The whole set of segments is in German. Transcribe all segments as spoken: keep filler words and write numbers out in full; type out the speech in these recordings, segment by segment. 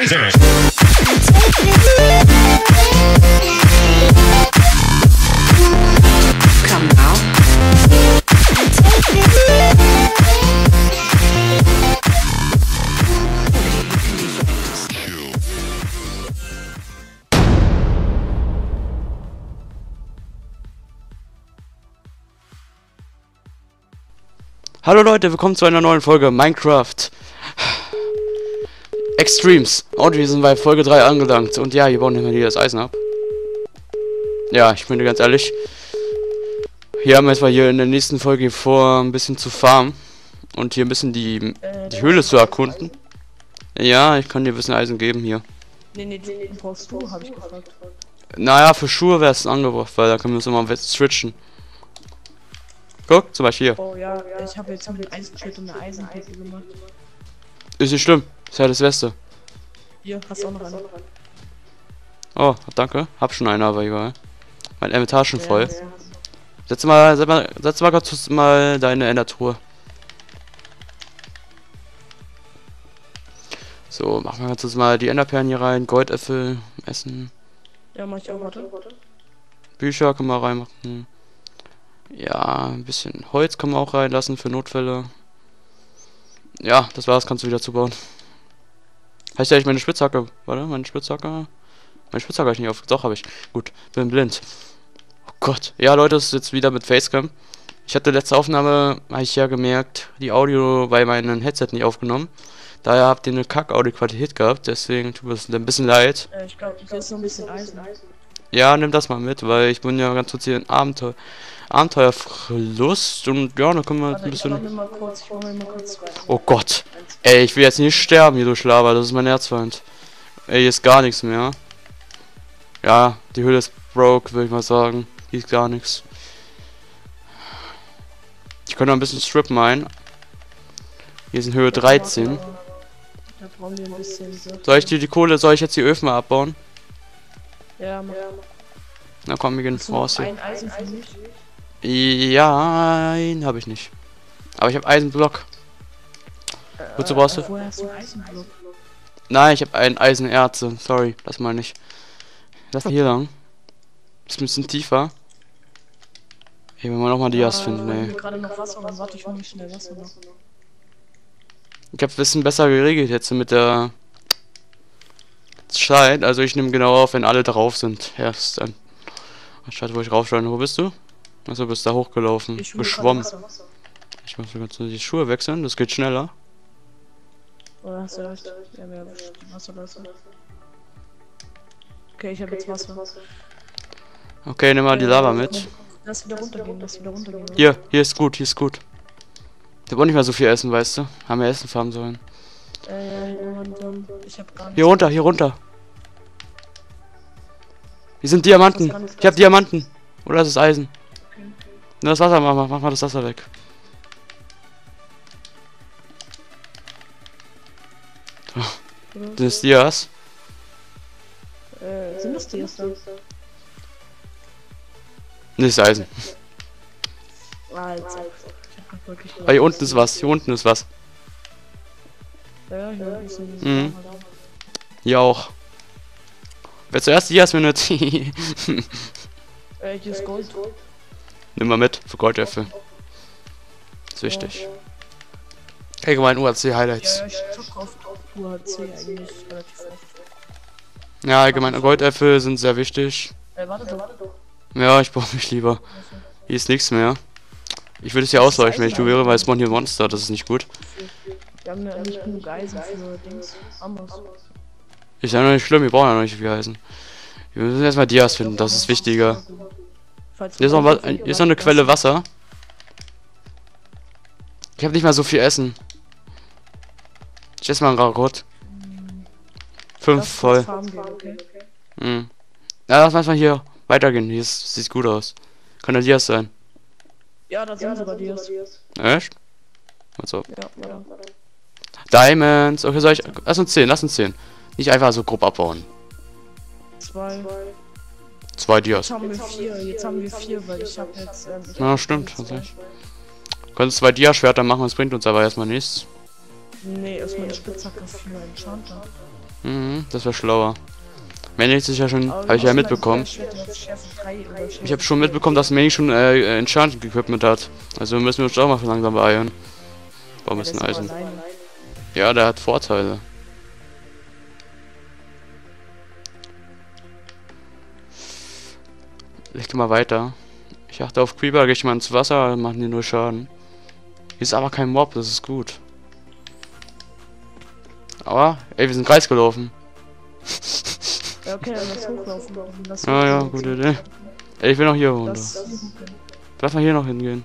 Laser. Come now. Hallo Leute, willkommen zu einer neuen Folge Minecraft Extremes. Und wir sind bei Folge drei angelangt. Und ja, hier bauen wir hier das Eisen ab. Ja, ich bin ganz ehrlich. Hier haben wir jetzt mal hier in der nächsten Folge vor, ein bisschen zu farmen. Und hier ein bisschen die, die Höhle zu erkunden. Ja, ich kann dir ein bisschen Eisen geben hier. Nee, nee, den brauchst du, habe ich gefragt. Naja, für Schuhe wäre es angebracht, weil da können wir uns immer switchen. Guck, zum Beispiel hier. Oh ja, ich habe jetzt mit dem Eisenschild und eine Eisenplatte gemacht. Ist nicht schlimm, ist ja das Beste. Hier, hast du auch noch eine. Oh, danke. Hab schon eine, aber egal. Mein Inventar schon Ja, voll. ja. Setz mal, setz mal, setz mal kurz mal deine Endertruhe. So, machen wir jetzt mal die Enderperlen hier rein. Goldäpfel, Essen. Ja, mach ich auch, warte. Bücher können wir reinmachen. Ja, ein bisschen Holz kann man auch reinlassen für Notfälle. Ja, das war's, kannst du wieder zubauen. Heißt ja, ich meine Spitzhacke. Warte, meine Spitzhacke. Meine Spitzhacke habe ich nicht auf. Doch, habe ich. Gut, bin blind. Oh Gott. Ja, Leute, es ist jetzt wieder mit Facecam. Ich hatte letzte Aufnahme, habe ich ja gemerkt, die Audio bei meinem Headset nicht aufgenommen. Daher habt ihr eine Kack-Audio-Qualität gehabt, deswegen tut es ein bisschen leid. Äh, ich glaube, hier ist noch ein bisschen Eisen. Ja, nimm das mal mit, weil ich bin ja ganz kurz hier in Abenteuer, Abenteuerlust und ja, da können wir Warte, ein ich mach bisschen... mir mal kurz, ich mach mir mal kurz rein. Oh Gott. Ey, ich will jetzt nicht sterben hier durch Lava, das ist mein Erzfeind. Ey, hier ist gar nichts mehr. Ja, die Höhle ist broke, würde ich mal sagen. Hier ist gar nichts. Ich könnte noch ein bisschen Strip minen. Hier sind Höhe dreizehn. Da brauchen wir ein bisschen so. Soll ich dir die Kohle, soll ich jetzt die Öfen mal abbauen? Ja, mach. Na komm, wir gehen Hast du raus noch hier. ein Eisen für mich? Ja, nein, habe ich nicht. Aber ich habe Eisenblock. Wozu brauchst du? Äh, woher hast du einen Eisenblock? Nein, ich habe einen Eisenerze. Sorry, lass mal nicht. Lass mal hier lang. Ist ein bisschen tiefer. Hier, wenn wir nochmal Dias finden, Wenn ey. wir gerade noch Wasser haben, warte ich hol mich schnell Wasser noch. Ich habe ein bisschen besser geregelt jetzt mit der Zeit. Also ich nehme genau auf, wenn alle drauf sind. Erst dann. Anstatt wo ich raufschaue. Wo bist du? Also du bist da hochgelaufen. Ich hol Geschwommen. gerade Wasser. Ich muss ganz die Schuhe wechseln, das geht schneller. Oh, hast du recht. Ja, wir haben Wasser, Wasser. Okay, ich habe jetzt Wasser. Okay, nimm mal die Lava mit. Lass wieder runtergehen, lass wieder runtergehen. Hier, hier ist gut, hier ist gut. Ich hab auch nicht mehr so viel Essen, weißt du? Haben wir Essen farmen sollen. Äh, und, ähm, ich hab gar nicht. Hier runter, hier runter. Hier sind Diamanten. Ich hab Diamanten. Oder ist es Eisen? Na, das Wasser, mach mal, mach mal das Wasser weg. So, das ist Dias. Äh, sind das die jetzt dann? Das ist Eisen. Alter. Ich hab grad wirklich. Ah, hier unten ist was, hier unten ist was. Ja, hier ist ein. Mhm. Hier auch. Wer zuerst Dias findet, Äh, hier ist Gold. nimm mal mit für Goldäpfel. Ist wichtig. Allgemein U A C Highlights. Ja, ich zock auf U H C eigentlich relativ oft. Ja, allgemein Goldäpfel sind sehr wichtig. Äh, warte doch, warte doch. Ja, ich brauche mich lieber. Hier ist nichts mehr. Ich würde es hier ausleuchten, wenn ich du wäre, weil es spawnt hier Monster, das ist nicht gut. Wir haben ja nicht genug Eisen für Dings. Amos. Ist ja noch nicht schlimm, wir brauchen ja noch nicht so viel Eisen. Wir müssen erstmal Dias finden, das ist wichtiger. Falls Hier ist noch, was, hier ist noch eine Quelle Wasser. Ich habe nicht mal so viel Essen. Ich esse mal einen Rarot. Fünf voll. Okay. Mhm. Ja, lass mal hier weitergehen. Hier ist, sieht gut aus. Kann der Dias sein. Ja, das sind sogar die. Echt? Was so? Ja, ja. Diamonds. Okay, soll ich. Lass uns zehn, lass uns zehn. Nicht einfach so grob abbauen. Zwei. Zwei Dias. Jetzt haben wir vier, jetzt haben wir vier, weil ich habe jetzt. Ähm, ich Ja, hab stimmt, jetzt tatsächlich. Können zwei Dia-Schwerter machen, das bringt uns aber erstmal nichts. Nee, erstmal eine Spitzhacke für Enchanter. Mhm, das wäre schlauer. Manny ist ja schon, Aber habe ich wir ja müssen mitbekommen. halt Schwert auf Schärfe drei oder Ich Schärfe habe schon vier. mitbekommen, dass Manny schon äh, Enchanted Equipment hat. Also müssen wir uns auch mal langsam beeilen. Brauchen ein Ja, der bisschen ist aber Eisen. alleine. Ja, der hat Vorteile. Leg mal weiter. Ich achte auf Creeper, gehe ich mal ins Wasser, machen die nur Schaden. Hier ist aber kein Mob, das ist gut. Aber, ey, wir sind Kreis gelaufen. Ja, okay, dann lass hochlaufen. Lass Ah ja, hochlaufen. gute Idee. Ey, ich will noch hier runter. Lass Lass mal hier noch hingehen.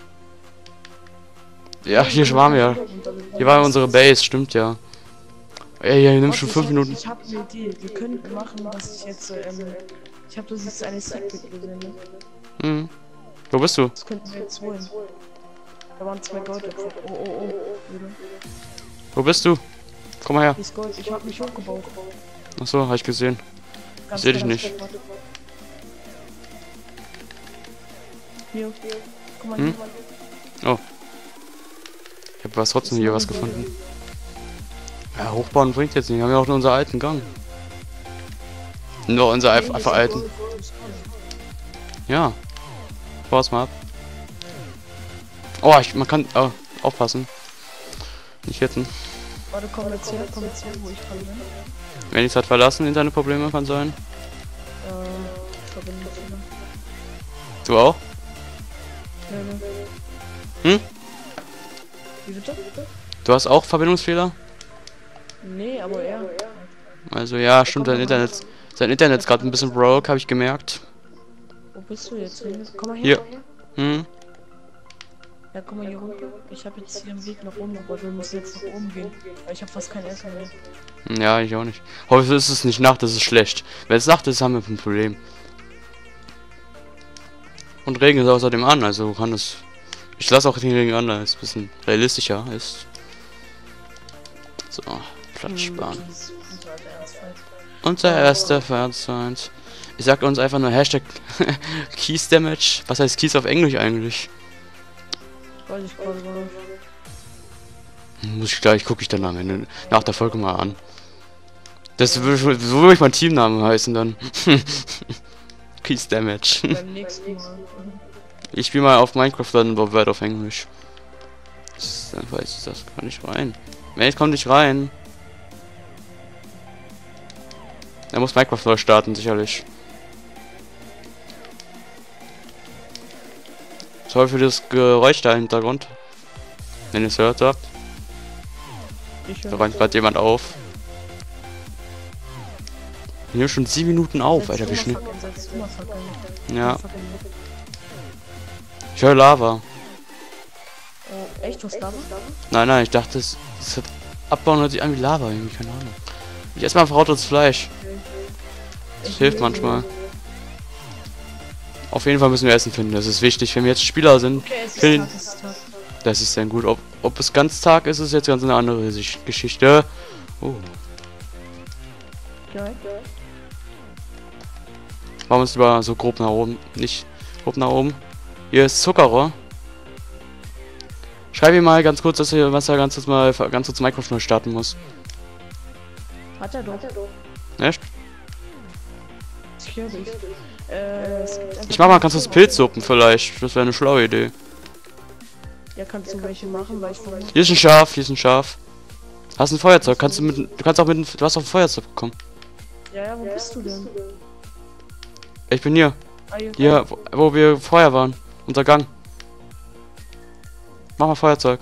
Ja, hier waren wir. Hier war unsere Base, stimmt ja. Ey, hier nimm schon fünf Minuten. Ich habe eine Idee. Wir können machen, dass ich jetzt, ähm, ich habe das jetzt eine Secret gesehen. Ne? Hm. Wo bist du? Das könnten wir jetzt holen. Da waren zwei Gold. Oh, oh, oh. Wieder. Wo bist du? Komm mal her. Hier ist Gold. Ich habe mich hochgebaut. Achso, hab ich gesehen. Ganz Seh dich kleiner nicht. Stück, warte. Hier. Guck mal Hm? hier. Oh. Ich hab was trotzdem hier was gefunden. Ja, hochbauen bringt jetzt nicht. Wir haben ja auch nur unseren alten Gang. Nur unser Nee, einfach hier ist alten. Gold, Gold, Gold. Ja. Pass mal ab. Oh, ich, man kann oh, aufpassen. Nicht hitten. Warte, komm jetzt her, komm jetzt her, wo ich gerade bin. Wenn ich es hat verlassen, in seine Probleme kann sein. Äh, Verbindung. Du auch? Nee, nee. Hm? Wie bitte? Du hast auch Verbindungsfehler? Nee, aber er. Also ja, stimmt, sein Internet. Sein Internet ist gerade ein bisschen broke, habe ich gemerkt. Wo bist du jetzt? Komm mal Hier. her. Hm? Ja, komm mal hier runter. Ich habe jetzt hier einen Weg nach oben, aber wir müssen jetzt nach oben gehen. Weil ich habe fast kein Essen mehr. Ja, ich auch nicht. Heute ist es nicht Nacht, das ist schlecht. Wenn es Nacht ist, haben wir ein Problem. Und Regen ist außerdem an, also kann es. Ich lasse auch den Regen an, da es ein bisschen realistischer ist. So, Platz sparen. Unser erster Fahrzeit. Ich sag uns einfach nur Hashtag Keys Damage. Was heißt Keys auf Englisch eigentlich? Weiß ich gerade gar nicht. Muss ich gleich, gucke ich dann am Ende nach der Folge mal an. Das würde so würde ich mein Teamnamen heißen dann. Keys Damage. Beim nächsten Mal. Ich spiele mal auf Minecraft dann Word auf Englisch. Das, dann weiß ich das kann nicht rein. Nee, jetzt kommt nicht rein. Er muss Minecraft neu starten, sicherlich. Sorry für das Geräusch da im Hintergrund. Wenn ihr es hört habt. Ich Da höre räumt gerade jemand auf. Wir nehmen schon sieben Minuten auf, Alter, wie schnell. Ja. Ich höre Lava. Oh, echt? Was Lava? Nein, nein, ich dachte, es, es hat abbauen hört sich an wie Lava, irgendwie, keine Ahnung. Ich esse mal verrautetes Fleisch. Das hilft manchmal. Auf jeden Fall müssen wir Essen finden, das ist wichtig. Wenn wir jetzt Spieler sind, Okay, es ist finden- Tag, es ist Tag. das ist dann gut. Ob, ob es ganz Tag ist, ist jetzt ganz eine andere Sich- Geschichte. Oh, Ja. machen wir uns lieber so grob nach oben. Nicht grob nach oben. Hier ist Zuckerrohr. Schreib ihm mal ganz kurz, dass er, was er ganz kurz mal ganz kurz Minecraft neu starten muss. Hat er doch. Echt? Ich höre dich. Äh, es gibt einfach Ich mach mal ganz kurz Pilzsuppen vielleicht. Das wäre eine schlaue Idee. Ja, kannst du welche machen, weil ich vermute. Hier ist ein Schaf, hier ist ein Schaf. Hast ein Feuerzeug, kannst du mit. Du kannst auch mit. Du hast auch ein Feuerzeug bekommen. Ja, ja, wo bist du denn? Ich bin hier. Ah, hier. Hier, wo, wo wir vorher waren. Unser Gang. Mach mal Feuerzeug.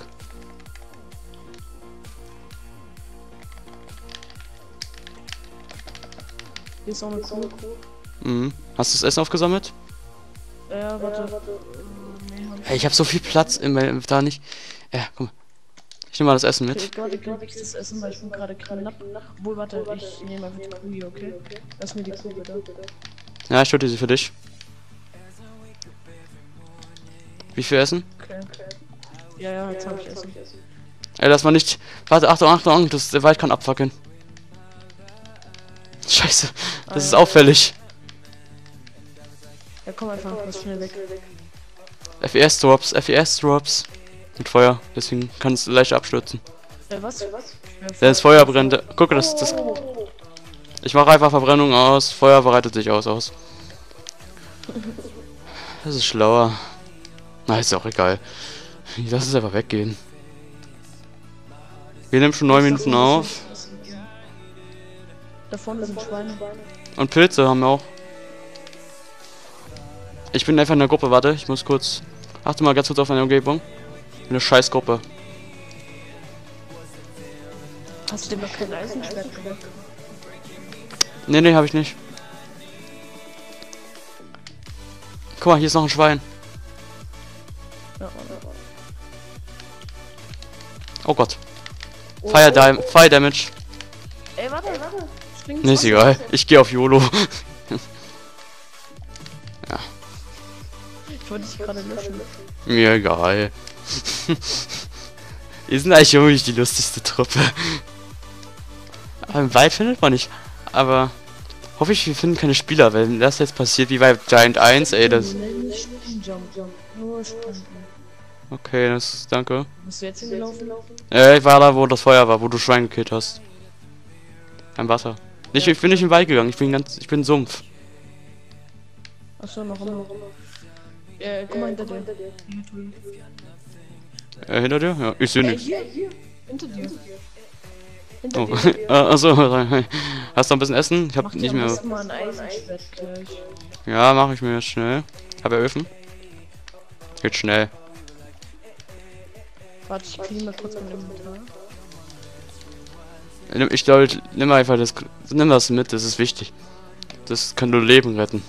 Hier ist auch eine Kuh. Mhm. Hast du das Essen aufgesammelt? Ja, warte. Äh, nee, hab ich Hey, ich habe so viel Platz im da nicht. Ja, komm. Ich nehme mal das Essen Okay, mit. ich glaube, ich glaube, ich das Essen, weil ich bin gerade knapp. Obwohl, warte, ich nehme einfach die Kuh hier, okay? Lass mir die Kuh bitte. Ja, ich töte sie für dich. Wie viel Essen? Okay. Ja, ja, jetzt habe ich Essen. Ey, lass mal nicht. Warte, Achtung, Achtung, das, der Wald kann abfackeln. Scheiße, das ist auffällig. Ja, komm einfach, was schnell weg. F E S-Drops, F E S-Drops. Mit Feuer, deswegen kann es leicht abstürzen. Äh, was? Wenn das Feuer brennt, guck, das, das, Oh, Ich mache einfach Verbrennung aus. Feuer bereitet sich aus aus. Das ist schlauer. Na, ist auch egal. Lass es einfach weggehen. Wir nehmen schon neun Minuten auf. Da vorne sind Schweine. Und Pilze haben wir auch. Ich bin einfach in der Gruppe, warte, ich muss kurz. Achte mal ganz kurz auf meine Umgebung. Eine scheiß Gruppe. Hast du dir noch kein Eisenschwert gemacht? Nee, nee, habe ich nicht. Guck mal, hier ist noch ein Schwein. Ja, ja. Oh Gott. Fire, Dam Fire Damage. Ey, warte, warte. Spring Nee, ist egal. Ich gehe auf YOLO. Ja. Ich wollte dich gerade löschen. Mir egal. Wir sind eigentlich irgendwie die lustigste Truppe. Aber im Wald findet man nicht. Aber hoffe ich, wir finden keine Spieler, wenn das jetzt passiert wie bei Giant eins, ey, das. Nur sprinten. Okay, das danke. Bist du jetzt hingelaufen? Äh, ich war da, wo das Feuer war, wo du Schwein gekillt hast. Am Wasser. Nicht, ich bin nicht im Wald gegangen, ich bin ganz. Ich bin Sumpf. Achso, noch immer. Äh, guck mal hinter dir. Äh, hinter dir? Ja, ich sehe Äh, nichts. hier, hier. Hinter dir. Hinter Oh, dir. äh, achso, hast du noch ein bisschen Essen? Ich hab Mach nicht dir mehr. am besten mal ein Eisenschwert gleich. Ja, mache ich mir jetzt schnell. Hab er Öfen? Geht schnell. Warte, ich kriege mal kurz mein Inventar. Nimm- Ich glaube, nimm einfach das. Nimm das mit, das ist wichtig. Das kann nur Leben retten.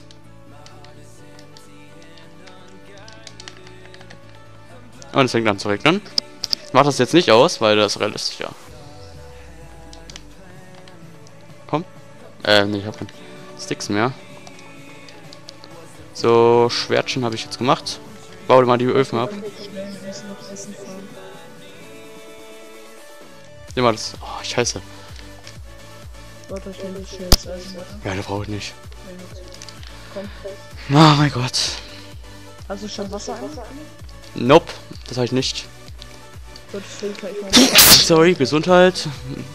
Und es fängt an zu regnen. Ich mach das jetzt nicht aus, weil das ist realistisch, ja. Komm. Äh, nee, ich hab keine Sticks mehr. So, Schwertchen habe ich jetzt gemacht. Bau dir mal die Öfen ab. Schnell, wir müssen noch Essen fahren. Nimm mal das. Oh, scheiße. Warte, ich nehme schnell das Eisen, oder? Ja, das brauche ich nicht. Komm. Oh mein Gott. Hast du schon Wasser an? Nope, das habe ich nicht. Gut, filter ich mal. Sorry, Gesundheit.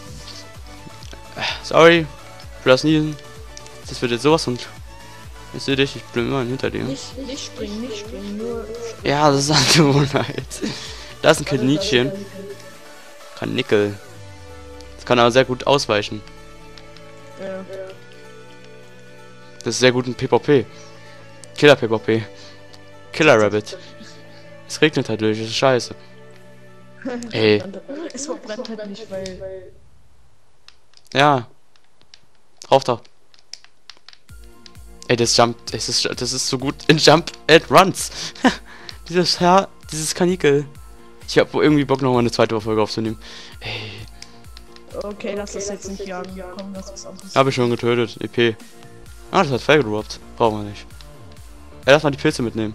Sorry für das Niesen. Das wird jetzt sowas und ich sehe dich, ich bin immer hinter dir. Nicht, nicht springen, nicht springen, nur. Ja, das ist eine Gewohnheit. Das ist ein Kaninchen. Kanickel. Das kann aber sehr gut ausweichen. Ja. Das ist sehr gut ein PvP. Killer PvP. Killer Rabbit. Es regnet halt durch, das ist scheiße. Ey. Es verbrennt halt nicht, weil. Ja. Rauf da. Ey, das Jump, das ist, das ist so gut in Jump and Runs. Dieses Herr, dieses Kanickel. Ich hab irgendwie Bock, noch mal eine zweite Folge aufzunehmen. Ey. Okay, lass das jetzt nicht jagen. Komm, lass was anderes. Hab ich schon getötet. E P. Ah, das hat Fell gedroppt. Brauchen wir nicht. Ey, lass mal die Pilze mitnehmen.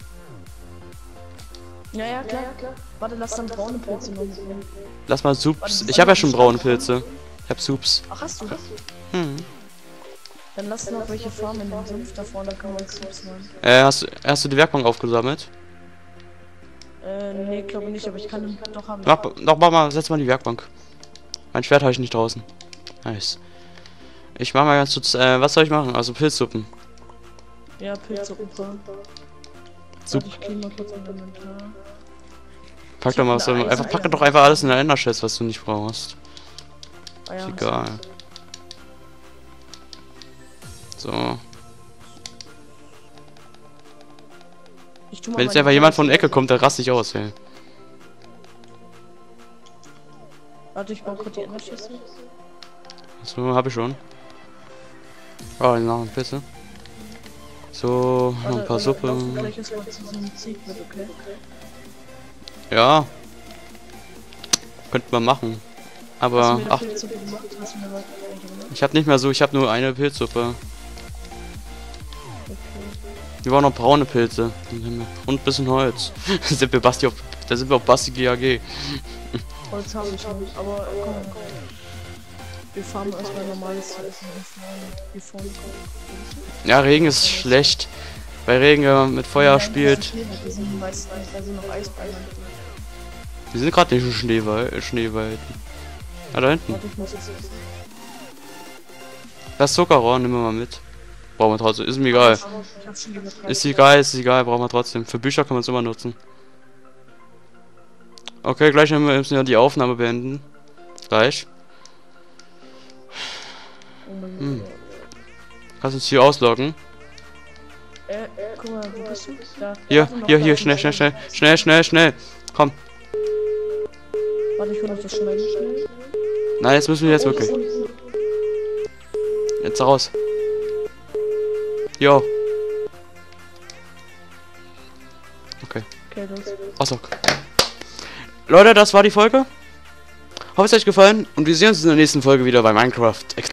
Ja, ja, klar. Warte, lass dann braune Pilze noch mitnehmen. Lass mal Soups. Ich habe ja schon braune Pilze. Ich hab Soups. Ach, hast du das? Hm. Dann lass noch welche farmen in dem Sumpf da vorne, da können wir uns Soups machen. Äh, hast, du- hast du die Werkbank aufgesammelt? Äh, nee, glaube nicht, aber ich kann doch haben. Mach, doch, mach mal, setz mal die Werkbank. Mein Schwert habe ich nicht draußen. Nice. Ich mach mal ganz kurz, äh, was soll ich machen? Also Pilzsuppen. Ja, Pilzsuppen. Sup- Warte, ich kriege mal kurz mein Inventar. Pack doch mal was, einfach, pack doch einfach alles in der Enderchest, was du nicht brauchst. Ah, ja, Ist egal. So. ich tu mal Wenn jetzt meine einfach jemand von der Pilze- Ecke kommt, dann raste ich aus, ey. Warte, ich baue kurz die Enderschüsse. So, hab ich schon. Oh, noch ein Pilze. So, noch ein paar Suppe. Gleich ist mal zu so einem Sieg mit, okay? Ja. Könnte man machen. Hast du Aber, mir eine ach, Pilzsuppe gemacht? Hast du mir was gemacht? ich hab nicht mehr so, ich hab nur eine Pilzsuppe. Okay. Wir brauchen noch braune Pilze. Und ein bisschen Holz. Da sind wir Basti auf, da sind wir auf Basti G A G. Holz habe ich nicht, aber äh, komm. Wir fahren erstmal normales zu essen und fahren hier vorne kommen. Ja, Regen ist schlecht. Bei Regen, wenn man mit Feuer spielt. Wir sind meistens, da sind noch Eisbären. Wir sind gerade nicht im Schneewald. Schneewald. Ah, da hinten. Warte, ich muss jetzt. Das Zuckerrohr nehmen wir mal mit. Brauchen wir trotzdem. Ist mir egal. Ich hab schon übertreibt. Ist egal, ist egal, brauchen wir trotzdem. Für Bücher kann man es immer nutzen. Okay, gleich müssen wir die Aufnahme beenden. Gleich. Hm. Kannst uns hier ausloggen. Äh, guck mal, wo bist du? Da. Hier, da hier, noch hier, da. schnell, schnell, schnell, schnell, schnell, schnell. Komm. Warte, ich hol noch das schnell, schnell. Nein, jetzt müssen wir jetzt wirklich. Jetzt raus. Jo. Okay. Okay, los. Auslog. Leute, das war die Folge. Hoffe, es hat euch gefallen und wir sehen uns in der nächsten Folge wieder bei Minecraft.